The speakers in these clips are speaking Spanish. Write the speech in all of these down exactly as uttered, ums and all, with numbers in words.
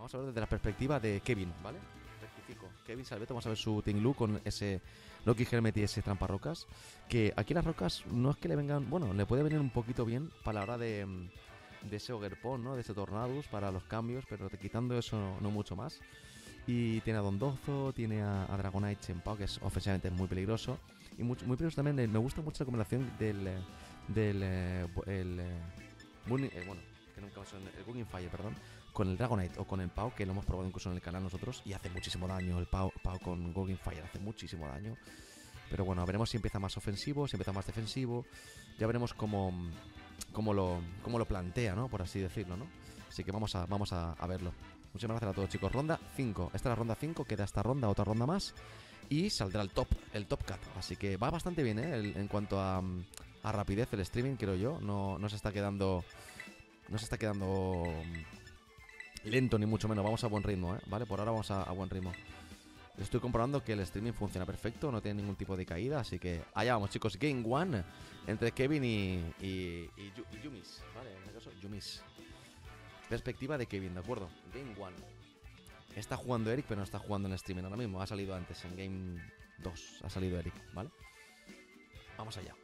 Vamos a ver desde la perspectiva de Kevin, ¿vale? Rectifico. Kevin Salveto, vamos a ver su Tinglu con ese Loki Helmet y ese tramparrocas. Que aquí las rocas no es que le vengan... Bueno, le puede venir un poquito bien para la hora de, de ese Ogerpon, ¿no? De ese Tornadus para los cambios, pero te quitando eso no, no mucho más. Y tiene a Dondozo, tiene a, a Dragonite Chempao, que es ofensivamente muy peligroso. Y muy, muy peligroso también, eh, me gusta mucho la combinación del... eh, del eh, el, eh, Moon- eh, bueno, que nunca me suena, el Cooking Fire, perdón, con el Dragonite o con el Pau, que lo hemos probado incluso en el canal nosotros, y hace muchísimo daño. El Pau, Pau con Cooking Fire hace muchísimo daño. Pero bueno, veremos si empieza más ofensivo, si empieza más defensivo. Ya veremos cómo, cómo, lo, cómo lo plantea, ¿no? Por así decirlo, ¿no? Así que vamos a, vamos a, a verlo. Muchas gracias a todos, chicos. Ronda cinco. Esta es la ronda cinco, queda esta ronda, otra ronda más. Y saldrá el top, el top cut. Así que va bastante bien, ¿eh? El, en cuanto a, a rapidez, el streaming, creo yo. No, no se está quedando... No se está quedando lento ni mucho menos. Vamos a buen ritmo, ¿eh? ¿Vale? Por ahora vamos a, a buen ritmo. Estoy comprobando que el streaming funciona perfecto. No tiene ningún tipo de caída. Así que allá vamos, chicos. Game one entre Kevin y, y, y, Yu- y Yumis. Vale, en este caso, Yumis. Perspectiva de Kevin, ¿de acuerdo? Game one. Está jugando Eric, pero no está jugando en streaming ahora mismo. Ha salido antes, en Game dos. Ha salido Eric, ¿vale? Vamos allá.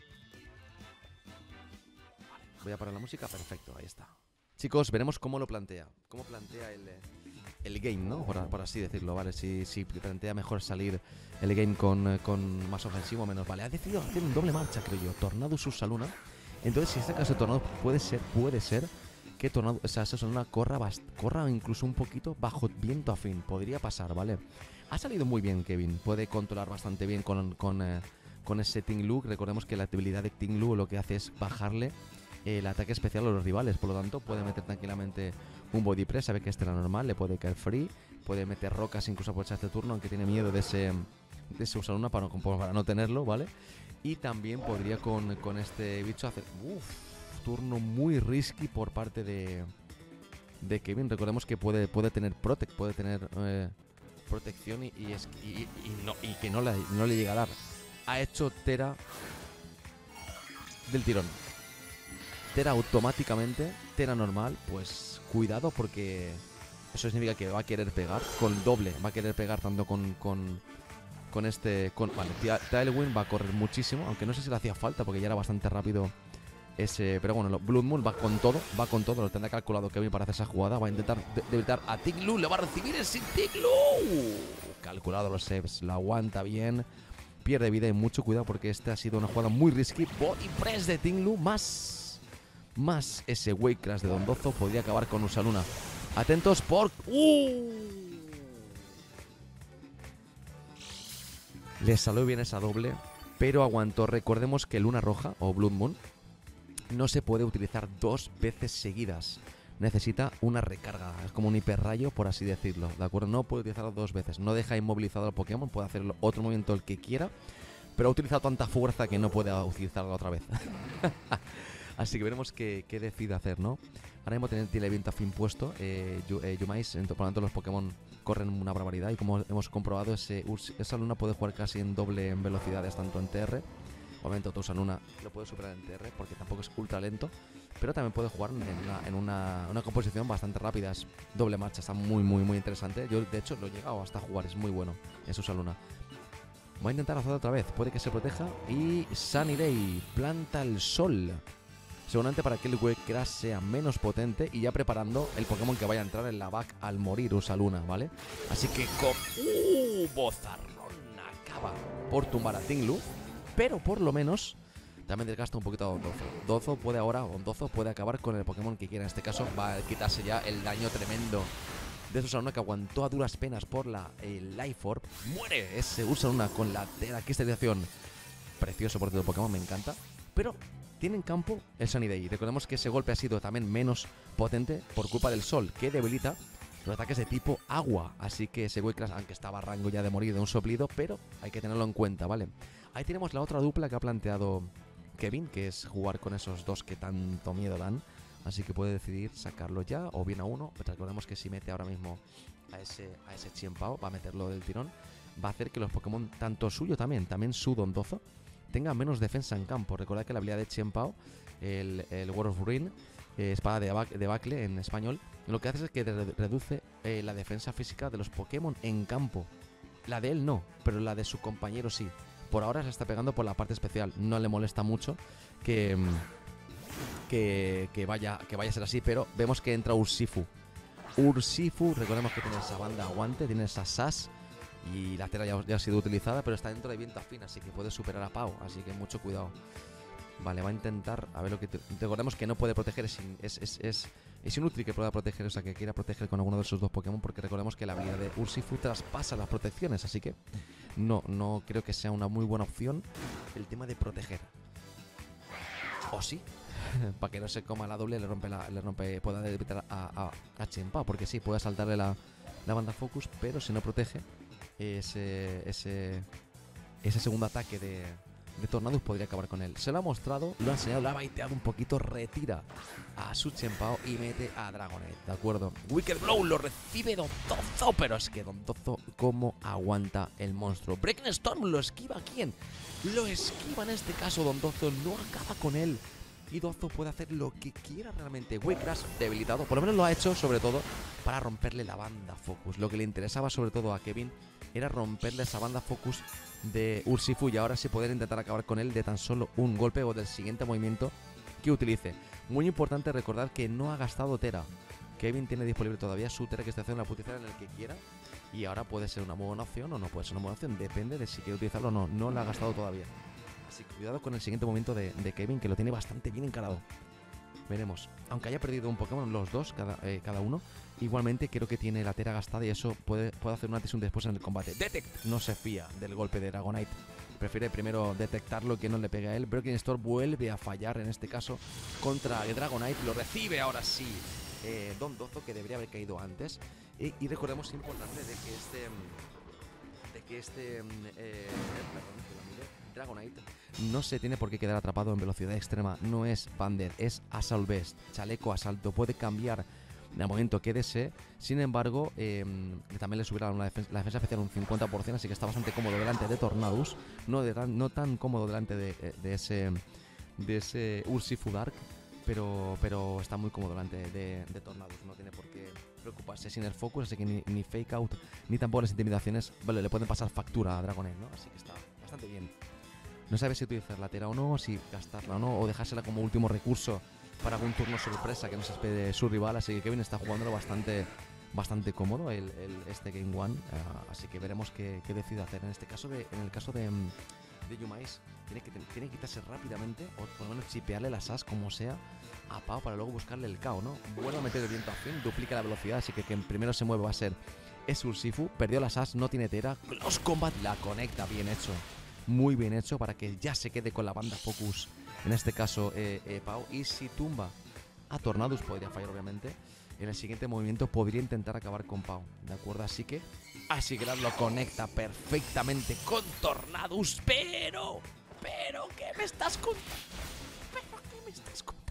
Voy a parar la música, perfecto, ahí está. Chicos, veremos cómo lo plantea. Cómo plantea el, el game, ¿no? Por, por así decirlo, ¿vale? Si, si plantea mejor salir el game con, con más ofensivo o menos. Vale, ha decidido hacer un doble marcha, creo yo. Tornado Saluna. Entonces, si este caso de Tornado puede ser, puede ser que Tornado, o sea, Saluna corra, bast, corra incluso un poquito bajo viento afín. Podría pasar, ¿vale? Ha salido muy bien, Kevin. Puede controlar bastante bien con, con, eh, con ese Tinglu. Recordemos que la habilidad de Tinglu lo que hace es bajarle el ataque especial a los rivales, por lo tanto puede meter tranquilamente un body press, sabe que este era normal, le puede caer free, puede meter rocas incluso aprovechar este turno, aunque tiene miedo de ese de ese usar una para, para no tenerlo, ¿vale? Y también podría con, con este bicho hacer uff, turno muy risky por parte de de Kevin. Recordemos que puede, puede tener protect, puede tener eh, protección y, y, es, y, y, no, y que no le, no le llega a dar. Ha hecho Tera del tirón. Tera automáticamente, Tera normal, pues cuidado porque eso significa que va a querer pegar con doble, va a querer pegar tanto con con, con este, con, vale, Tailwind va a correr muchísimo, aunque no sé si le hacía falta porque ya era bastante rápido ese, pero bueno, Blood Moon va con todo, va con todo, lo tendrá calculado Kevin para hacer esa jugada, va a intentar de debilitar a Tinglu, le va a recibir ese Tinglu, calculado los saves, lo aguanta bien, pierde vida y mucho cuidado porque esta ha sido una jugada muy risky, body press de Tinglu, más... Más ese Wake Crash de Dondozo podría acabar con Ursaluna. Atentos por... ¡Uh! Le salió bien esa doble, pero aguantó. Recordemos que Luna Roja o Blood Moon no se puede utilizar dos veces seguidas. Necesita una recarga. Es como un hiperrayo, por así decirlo. ¿De acuerdo? No puede utilizarlo dos veces. No deja inmovilizado al Pokémon. Puede hacer otro movimiento el que quiera. Pero ha utilizado tanta fuerza que no puede utilizarla otra vez. Así que veremos qué, qué decide hacer, ¿no? Ahora mismo tiene el viento a fin puesto. Eh, eh, Yumais, por lo tanto los Pokémon corren una barbaridad. Y como hemos comprobado, ese, esa luna puede jugar casi en doble en velocidades, tanto en T R. Obviamente otra luna lo puede superar en T R porque tampoco es ultra lento. Pero también puede jugar en una, en una, una composición bastante rápida. Es doble marcha, está muy, muy, muy interesante. Yo, de hecho, lo he llegado hasta jugar, es muy bueno en su luna. Voy a intentar hacerlo otra vez, puede que se proteja. Y Sunny Day, planta el sol. Seguramente para que el Wake Crash sea menos potente y ya preparando el Pokémon que vaya a entrar en la back al morir Ursaluna, ¿vale? Así que con... ¡Uh! Bozarrón acaba por tumbar a Tinglu, pero por lo menos también desgasta un poquito a Dondozo. Dozo puede ahora, Dondozo puede acabar con el Pokémon que quiera. En este caso va a quitarse ya el daño tremendo de Ursaluna, que aguantó a duras penas por la el Life Orb. Muere ese Ursaluna con la cristalización. Precioso por todo el Pokémon, me encanta. Pero tiene en campo el Sunny Day. Recordemos que ese golpe ha sido también menos potente por culpa del sol, que debilita los ataques de tipo agua. Así que ese Wake Crash, aunque estaba a rango ya de morir de un soplido, pero hay que tenerlo en cuenta, ¿vale? Ahí tenemos la otra dupla que ha planteado Kevin, que es jugar con esos dos que tanto miedo dan. Así que puede decidir sacarlo ya o bien a uno. Pero recordemos que si mete ahora mismo a ese, a ese Chien-Pao, va a meterlo del tirón, va a hacer que los Pokémon, tanto suyo también, también su Dondozo, tenga menos defensa en campo. Recordad que la habilidad de Chien-Pao, el, el Word of Ruin, eh, espada de, de Bacle en español, lo que hace es que re reduce eh, la defensa física de los Pokémon en campo. La de él no, pero la de su compañero sí. Por ahora se está pegando por la parte especial. No le molesta mucho que, que, que, vaya, que vaya a ser así, pero vemos que entra Urshifu. Urshifu, recordemos que tiene esa banda aguante, tiene esa Sash y la tela ya, ya ha sido utilizada, pero está dentro de viento afín, así que puede superar a Pau, así que mucho cuidado. Vale, va a intentar, a ver lo que... Te, recordemos que no puede proteger, es, es, es, es, es inútil que pueda proteger, o sea, que quiera proteger con alguno de sus dos Pokémon, porque recordemos que la habilidad de Urshifu traspasa las protecciones, así que no, no creo que sea una muy buena opción el tema de proteger. ¿O sí? Para que no se coma la doble, le rompe la, le rompe, pueda evitar a, a, a Chien-Pao, porque sí, puede saltarle la, la banda Focus, pero si no protege ese, ese, ese segundo ataque de, de Tornadus podría acabar con él. Se lo ha mostrado, lo ha enseñado, lo ha baiteado un poquito, retira a su Chien-Pao y mete a Dragonite, ¿de acuerdo? Wicked Blow lo recibe Dondozo, pero es que Dondozo, ¿cómo aguanta el monstruo? Breaking Storm lo esquiva, ¿quién? Lo esquiva en este caso, Dondozo no acaba con él. Y Dozo puede hacer lo que quiera realmente. Waycrash debilitado, por lo menos lo ha hecho sobre todo para romperle la banda Focus. Lo que le interesaba sobre todo a Kevin era romperle esa banda Focus de Urshifu y ahora sí poder intentar acabar con él de tan solo un golpe o del siguiente movimiento que utilice. Muy importante recordar que no ha gastado Tera. Kevin tiene disponible todavía su Tera que está haciendo la putizar en el que quiera. Y ahora puede ser una buena opción o no puede ser una buena opción. Depende de si quiere utilizarlo o no. No la ha gastado todavía. Así que cuidado con el siguiente movimiento de, de Kevin, que lo tiene bastante bien encarado. Veremos. Aunque haya perdido un Pokémon, los dos, cada, eh, cada uno, igualmente creo que tiene la Tera gastada y eso puede, puede hacer un antes y un después en el combate. Detect no se fía del golpe de Dragonite. Prefiere primero detectarlo que no le pegue a él. Breaking Storm vuelve a fallar, en este caso, contra Dragonite. Lo recibe ahora sí eh, Dondozo, que debería haber caído antes. Y, y recordemos importante de que este... De que este... Eh, Dragonite no se tiene por qué quedar atrapado en velocidad extrema. No es Banded, es Assault Vest, chaleco asalto. Puede cambiar de momento que desee. Sin embargo, eh, también le subirá una defensa, la defensa especial un cincuenta por ciento, así que está bastante cómodo delante de Tornadus. No, de, no tan cómodo delante de, de ese de ese Urshifu Dark, pero, pero está muy cómodo delante de, de Tornadus. No tiene por qué preocuparse sin el focus, así que ni, ni fake out ni tampoco las intimidaciones, vale, le pueden pasar factura a Dragonite, ¿no? Así que está bastante bien. No sabe si utilizar la Tera o no, si gastarla o no, o dejársela como último recurso para algún turno sorpresa que no se espere su rival. Así que Kevin está jugándolo bastante, bastante cómodo el, el, este Game One. Uh, así que veremos qué, qué decide hacer. En este caso, de, en el caso de, de Yumais, tiene que, tiene que quitarse rápidamente o por lo menos chipearle las as como sea a Pau para luego buscarle el K O, ¿no? Vuelve a meter el viento a fin, duplica la velocidad, así que quien primero se mueve va a ser es Urshifu. Perdió las as, no tiene Tera. Close Combat la conecta, bien hecho. Muy bien hecho para que ya se quede con la banda Focus, en este caso eh, eh, Pau. Y si tumba a Tornadus, podría fallar obviamente, en el siguiente movimiento podría intentar acabar con Pau, ¿de acuerdo? Así que así que lo conecta perfectamente con Tornadus. Pero, pero, ¿qué me estás contando? ¿Pero qué me estás contando?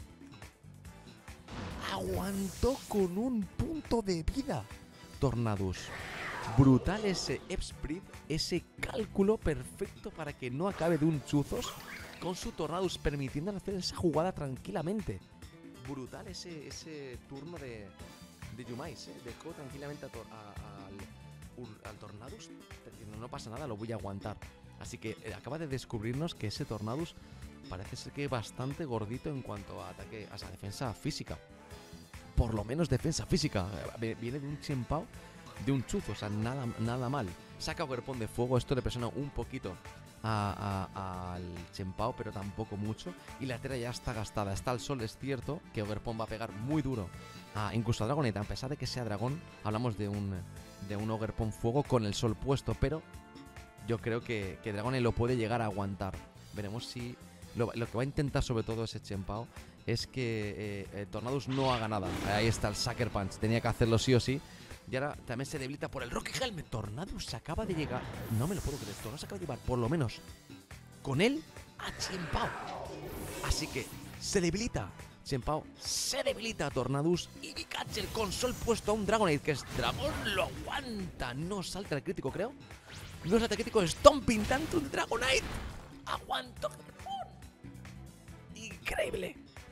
Aguantó con un punto de vida Tornadus. Brutal ese F-Spread, ese cálculo perfecto para que no acabe de un chuzos con su Tornadus, permitiendo hacer esa jugada tranquilamente. Brutal ese, ese turno de, de Yumais, ¿eh? Dejó tranquilamente a tor a, a, al, al Tornadus, diciendo no pasa nada, lo voy a aguantar. Así que eh, acaba de descubrirnos que ese Tornadus parece ser que es bastante gordito en cuanto a ataque, a esa defensa física. Por lo menos defensa física. Viene de un Chien-Pao, de un chuzo, o sea, nada, nada mal. Saca Ogerpon de fuego, esto le presiona un poquito a, a, al Chien-Pao, pero tampoco mucho. Y la Tera ya está gastada, está al sol, es cierto que Ogerpon va a pegar muy duro a, incluso a Dragonite, a pesar de que sea dragón. Hablamos de un, de un Ogerpon fuego con el sol puesto, pero yo creo que, que Dragonite lo puede llegar a aguantar. Veremos si lo, lo que va a intentar sobre todo ese Chien-Pao es que eh, eh, Tornadus no haga nada. Ahí está el Sucker Punch, tenía que hacerlo sí o sí. Y ahora también se debilita por el Rocky Helmet. Tornadus se acaba de llegar. No me lo puedo creer. Tornadus se acaba de llevar, por lo menos, con él a Chien-Pao. Así que se debilita. Chien-Pao se debilita a Tornadus. Y Pikachu con sol puesto a un Dragonite, que es dragón, lo aguanta. No salta el crítico, creo. No salta el crítico. Stomping tanto un Dragonite. Aguantó. Increíble.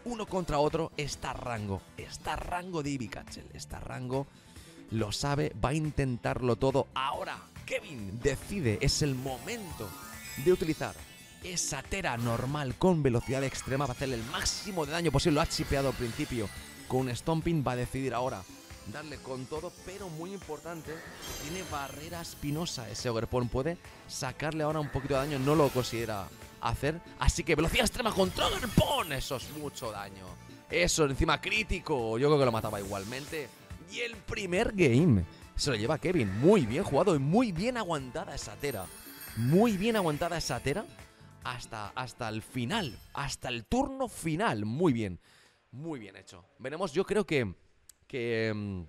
uno contra otro, está Rango. Está Rango de Ibicachel. Está Rango, lo sabe, va a intentarlo todo. Ahora, Kevin decide, es el momento de utilizar esa Tera normal con velocidad extrema para hacerle el máximo de daño posible. Lo ha chipeado al principio con un Stomping, va a decidir ahora darle con todo, pero muy importante, tiene barrera espinosa ese Ogerpon, puede sacarle ahora un poquito de daño, no lo considera hacer, así que velocidad extrema contra Ogerpon, eso es mucho daño, eso encima crítico, yo creo que lo mataba igualmente, y el primer game se lo lleva Kevin, muy bien jugado y muy bien aguantada esa Tera, muy bien aguantada esa Tera, hasta, hasta el final, hasta el turno final, muy bien, muy bien hecho, veremos, yo creo que que um,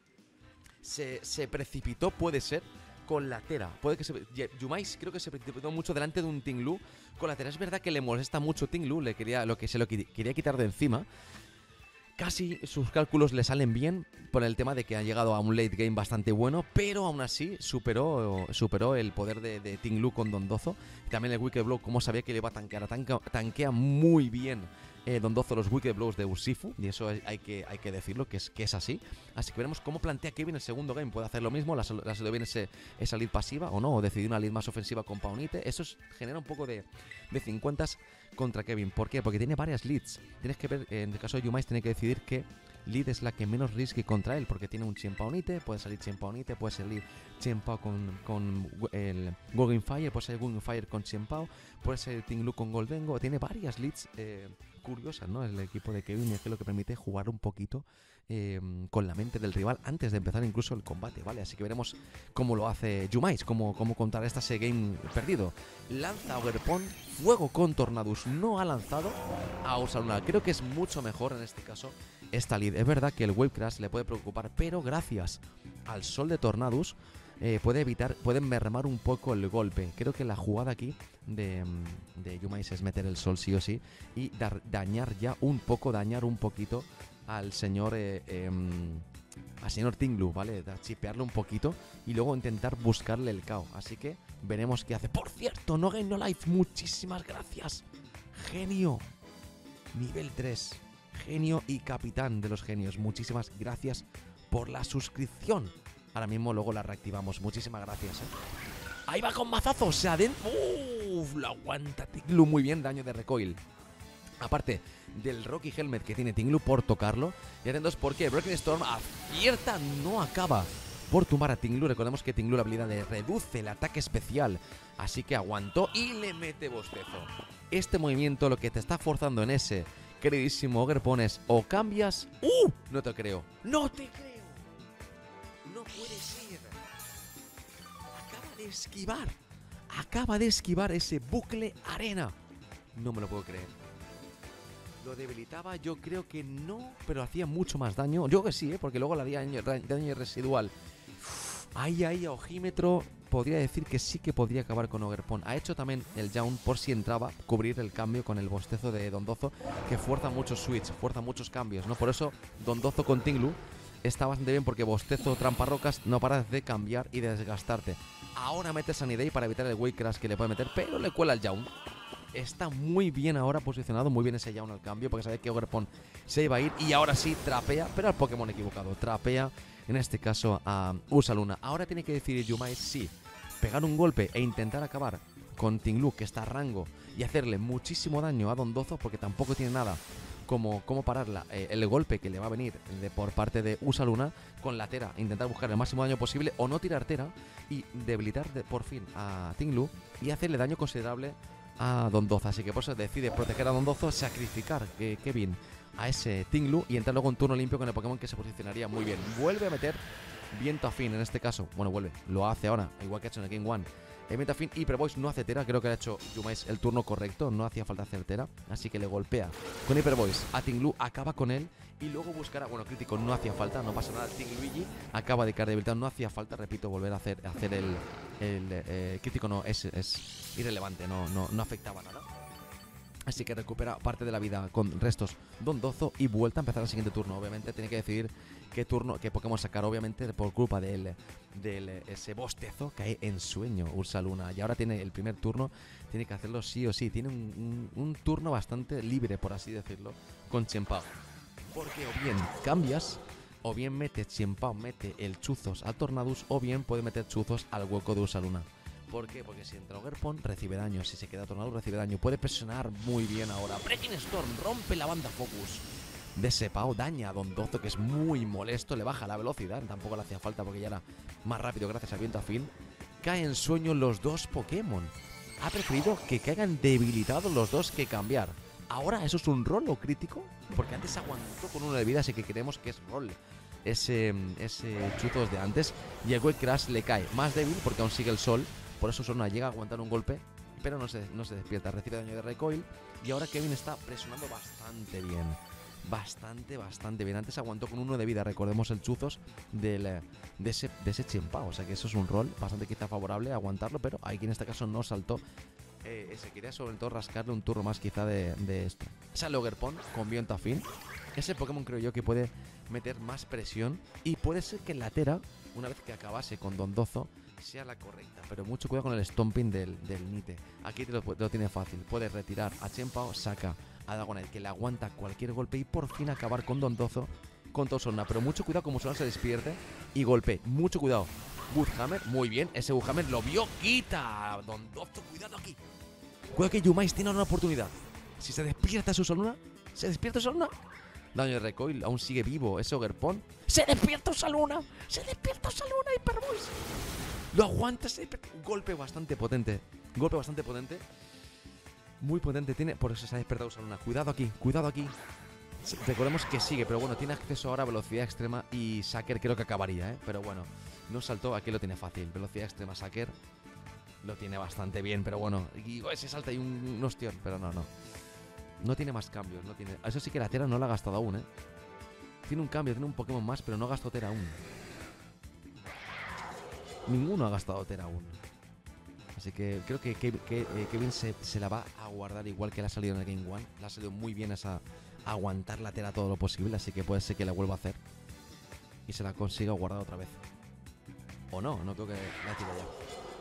se, se precipitó, puede ser, con la Tera. Puede que se... Yumais creo que se precipitó mucho delante de un Ting-Lu con la Tera. Es verdad que le molesta mucho Ting-Lu, le quería, lo que se lo quería quitar de encima. Casi sus cálculos le salen bien por el tema de que ha llegado a un late game bastante bueno, pero aún así superó, superó el poder de, de Ting-Lu con Dondozo. También el Wicked Blow, como sabía que le iba a tanquear, tanquea, tanquea muy bien eh, Dondozo los Wicked Blows de Urshifu, y eso hay que, hay que decirlo, que es, que es así. Así que veremos cómo plantea Kevin el segundo game. Puede hacer lo mismo, la salido bien ese, esa lead pasiva o no, o decidir una lead más ofensiva con Paunite. Eso es, genera un poco de, de cincuenta contra Kevin. ¿Por qué? Porque tiene varias leads. Tienes que ver, en el caso de Yumais, tiene que decidir qué lead es la que menos risky contra él, porque tiene un Chimpaunite, puede salir Chimpaunite, puede salir Chimpao con, con el Golden Fire, puede salir Golden Fire con Chimpao, puede ser Ting-Lu con Goldengo, tiene varias leads eh, curiosas, ¿no? El equipo de Kevin es que lo que permite jugar un poquito eh, con la mente del rival antes de empezar incluso el combate, ¿vale? Así que veremos cómo lo hace Yumais, cómo, cómo contrarresta ese game perdido. Lanza Ogerpon, fuego con Tornadus, no ha lanzado a Ursaluna, creo que es mucho mejor en este caso esta lead. Es verdad que el Wave Crash le puede preocupar, pero gracias al sol de Tornadus eh, puede evitar, puede mermar un poco el golpe. Creo que la jugada aquí de, de Yumais es meter el sol sí o sí y dar, dañar ya un poco, dañar un poquito al señor eh, eh, al señor Ting-Lu, ¿vale? Da, chipearle un poquito y luego intentar buscarle el K O. Así que veremos qué hace. Por cierto, No Game No Life, muchísimas gracias. Genio. Nivel tres. Genio y capitán de los genios. Muchísimas gracias por la suscripción. Ahora mismo luego la reactivamos. Muchísimas gracias, ¿eh? Ahí va con mazazos. Se adentro. Uff, lo aguanta Ting-Lu muy bien. Daño de recoil. Aparte del Rocky Helmet que tiene Ting-Lu por tocarlo. Y atentos porque Broken Storm acierta, no acaba por tumbar a Ting-Lu. Recordemos que Ting-Lu la habilidad de reduce el ataque especial. Así que aguantó y le mete bostezo. Este movimiento lo que te está forzando en ese queridísimo Ogerpon es o cambias... ¡Uh! No te creo. ¡No te creo! No puede ser. Acaba de esquivar. Acaba de esquivar ese bucle arena. No me lo puedo creer. Lo debilitaba, yo creo que no, pero hacía mucho más daño. Yo que sí, ¿eh? Porque luego le hacía daño, daño residual. Ahí, ahí, a ojímetro, podría decir que sí que podría acabar con Ogerpon. Ha hecho también el Jaun por si entraba, cubrir el cambio con el bostezo de Dondozo, que fuerza muchos switch, fuerza muchos cambios, ¿no? Por eso Dondozo con Ting-Lu está bastante bien, porque bostezo, trampa rocas, no paras de cambiar y de desgastarte. Ahora mete Sunny Day para evitar el Wake Crash que le puede meter, pero le cuela el Jaun. Está muy bien ahora posicionado, muy bien ese Jaun al cambio, porque sabe que Ogerpon se iba a ir y ahora sí trapea, pero al Pokémon equivocado, trapea en este caso a Ursaluna. Ahora tiene que decidir Yumais si pegar un golpe e intentar acabar con Ting-Lu, que está a rango, y hacerle muchísimo daño a Dondozo, porque tampoco tiene nada como, como parar la, eh, el golpe que le va a venir de, por parte de Ursaluna con la Tera, intentar buscar el máximo daño posible o no tirar Tera y debilitar de, por fin a Ting-Lu y hacerle daño considerable a Dondozo. Así que por eso decide proteger a Dondozo, sacrificar que Kevin a ese Ting-Lu y entrar luego en turno limpio con el Pokémon que se posicionaría muy bien. Vuelve a meter viento afín en este caso. Bueno, vuelve, lo hace ahora, igual que ha hecho en el Game One. El viento afín, Hyper Voice no hace Tera, creo que ha hecho Yumais el turno correcto, no hacía falta hacer Tera, así que le golpea con Hyper Voice a Ting-Lu, acaba con él y luego buscará, bueno, crítico no hacía falta, no pasa nada, Ting-Luigi acaba de caer debilitado, no hacía falta, repito, volver a hacer, hacer el, el eh, crítico, no, es, es irrelevante, no, no, no afectaba nada. Así que recupera parte de la vida con restos Dondozo y vuelta a empezar el siguiente turno. Obviamente tiene que decidir qué turno, qué Pokémon sacar, obviamente por culpa de él, del ese bostezo cae en sueño Ursaluna. Y ahora tiene el primer turno, tiene que hacerlo sí o sí. Tiene un, un, un turno bastante libre, por así decirlo, con Chien-Pao. Porque o bien cambias, o bien mete Chien-Pao, mete el Chuzos a Tornadus, o bien puede meter Chuzos al hueco de Ursaluna. ¿Por qué? Porque si entra Ogerpon, recibe daño. Si se queda Tornadus, recibe daño. Puede presionar muy bien ahora. Breaking Storm rompe la banda Focus de ese Pao, daña a Dondozo, que es muy molesto. Le baja la velocidad, tampoco le hacía falta porque ya era más rápido gracias al viento afín. Cae en sueño los dos Pokémon. Ha preferido que caigan debilitados los dos que cambiar. Ahora, ¿eso es un rol o crítico? Porque antes aguantó con uno de vida, así que creemos que es rol ese, ese Chuzos de antes. Y el Wake Crash le cae más débil porque aún sigue el sol. Por eso Ursaluna llega a aguantar un golpe, pero no se, no se despierta. Recibe daño de recoil. Y ahora Kevin está presionando bastante bien. Bastante, bastante bien. Antes aguantó con uno de vida. Recordemos el Chuzos del, de ese, de ese Chien-Pao. O sea que eso es un rol bastante quizá favorable aguantarlo, pero aquí en este caso no saltó. Eh, se quería sobre todo rascarle un turno más quizá de, de esto. Sale Ogerpon con viento afín. Ese Pokémon creo yo que puede meter más presión. Y puede ser que la Tera, una vez que acabase con Dondozo, sea la correcta. Pero mucho cuidado con el Stomping del, del Nite. Aquí te lo, te lo tiene fácil. Puedes retirar a Chien-Pao, saca a Dragonite, que le aguanta cualquier golpe, y por fin acabar con Dondozo, con Ursaluna. Pero mucho cuidado como Ursaluna se despierte y golpe. Mucho cuidado. Woodhammer, muy bien. Ese Woodhammer lo vio, quita. Dondozo, cuidado aquí. Cuidado que Yumais tiene una oportunidad. Si se despierta su Ursaluna, se despierta Ursaluna. Daño de recoil, aún sigue vivo ese Ogerpon. ¡Se despierta Ursaluna! ¡Se despierta Ursaluna! ¡Hyper Voice! Lo aguanta ese golpe bastante potente. Golpe bastante potente. Muy potente tiene. Por eso se ha despertado Ursaluna. Cuidado aquí, cuidado aquí. Recordemos que sigue, pero bueno, tiene acceso ahora a velocidad extrema. Y Saker creo que acabaría, ¿eh? Pero bueno, no saltó, aquí lo tiene fácil. Velocidad extrema Saker lo tiene bastante bien, pero bueno. Y ese salta y un, un ostión, pero no, no. No tiene más cambios, no tiene. Eso sí que la Tera no la ha gastado aún, ¿eh? Tiene un cambio, tiene un Pokémon más, pero no gastó Tera aún. Ninguno ha gastado Tera aún. Así que creo que, que, que eh, Kevin se, se la va a guardar igual que le ha salido en el Game One. Le ha salido muy bien esa aguantar la Tera todo lo posible, así que puede ser que la vuelva a hacer y se la consiga guardar otra vez. O no, no creo que la tire ya.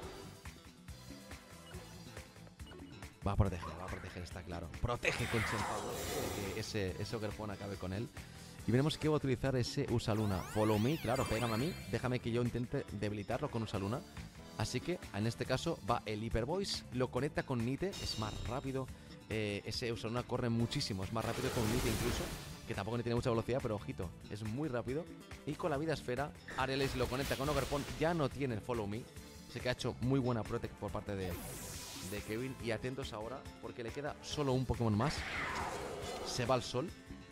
Va a proteger, va a proteger, está claro. Protege con Chien-Pao, que ese, ese Ogerpon acabe con él. Y veremos que va a utilizar ese Ursaluna. Follow me, claro, pégame a mí. Déjame que yo intente debilitarlo con Ursaluna. Así que en este caso va el Hyper Voice, lo conecta con Nite, es más rápido. Eh, ese Ursaluna corre muchísimo, es más rápido con Nite incluso, que tampoco tiene mucha velocidad, pero ojito, es muy rápido. Y con la vida esfera, Arelis lo conecta con Ogerpon, ya no tiene el Follow me. Así que ha hecho muy buena protect por parte de, de Kevin. Y atentos ahora, porque le queda solo un Pokémon más. Se va al sol.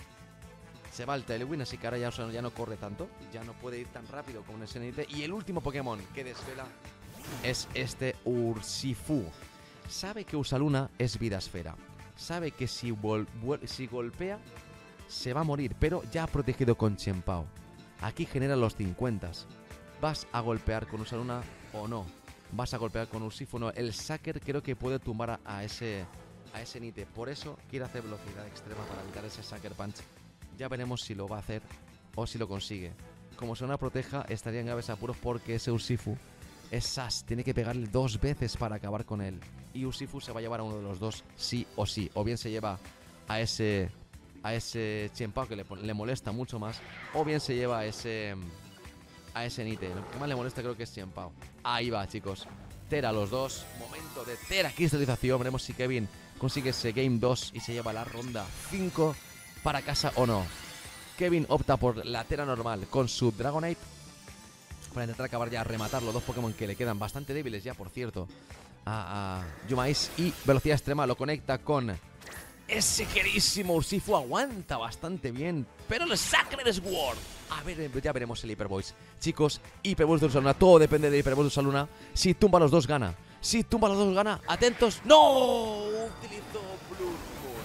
Se va el Tailwind, así que ahora ya, ya no corre tanto. Ya no puede ir tan rápido como en ese Nite. Y el último Pokémon que desvela es este Urshifu. Sabe que Ursaluna es vida esfera. Sabe que si, si golpea se va a morir, pero ya ha protegido con Chien-Pao. Aquí genera los cincuenta. ¿Vas a golpear con Ursaluna o no? ¿Vas a golpear con Urshifu o no? El Saker creo que puede tumbar a, a ese a ese Nite. Por eso quiere hacer velocidad extrema para evitar ese Saker Punch. Ya veremos si lo va a hacer o si lo consigue. Como Ursaluna proteja, estaría en graves apuros porque ese Urshifu es Sash. Tiene que pegarle dos veces para acabar con él. Y Urshifu se va a llevar a uno de los dos sí o sí. O bien se lleva a ese a ese Chien-Pao que le, le molesta mucho más, o bien se lleva a ese a ese Nite. Lo que más le molesta creo que es Chien-Pao. Ahí va, chicos. Tera los dos. Momento de Tera cristalización. Veremos si Kevin consigue ese Game dos y se lleva la ronda cinco para casa o no. Kevin opta por la Tera normal con su Dragonite para intentar acabar ya a rematar los dos Pokémon que le quedan bastante débiles ya, por cierto, a, a Yumais. Y velocidad extrema lo conecta con ese queridísimo Urshifu. Aguanta bastante bien, pero el Sacred Sword. A ver, ya veremos el Hyper Voice. Chicos, Hyper Voice de Ursaluna. Todo depende de Hyper Voice de Ursaluna. Si tumba los dos, gana. Si tumba los dos, gana. Atentos. ¡No! Utilizó Blue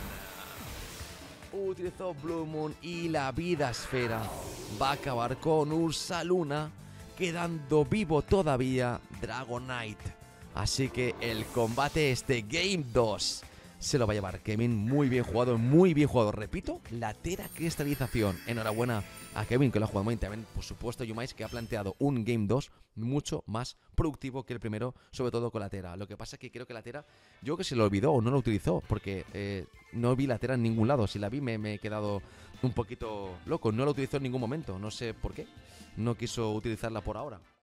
Moon. Utilizó Blue Moon y la vida esfera va a acabar con Ursaluna, quedando vivo todavía Dragonite. Así que el combate es de Game dos. se lo va a llevar Kevin. Muy bien jugado, muy bien jugado. Repito, la Tera Cristalización. Enhorabuena a Kevin, que lo ha jugado muy bien. También, por supuesto, Yumais, que ha planteado un Game dos mucho más productivo que el primero, sobre todo con la Tera. Lo que pasa es que creo que la Tera, yo creo que se lo olvidó o no lo utilizó, porque eh, no vi la Tera en ningún lado. Si la vi me, me he quedado un poquito loco. No la utilizó en ningún momento, no sé por qué. No quiso utilizarla por ahora.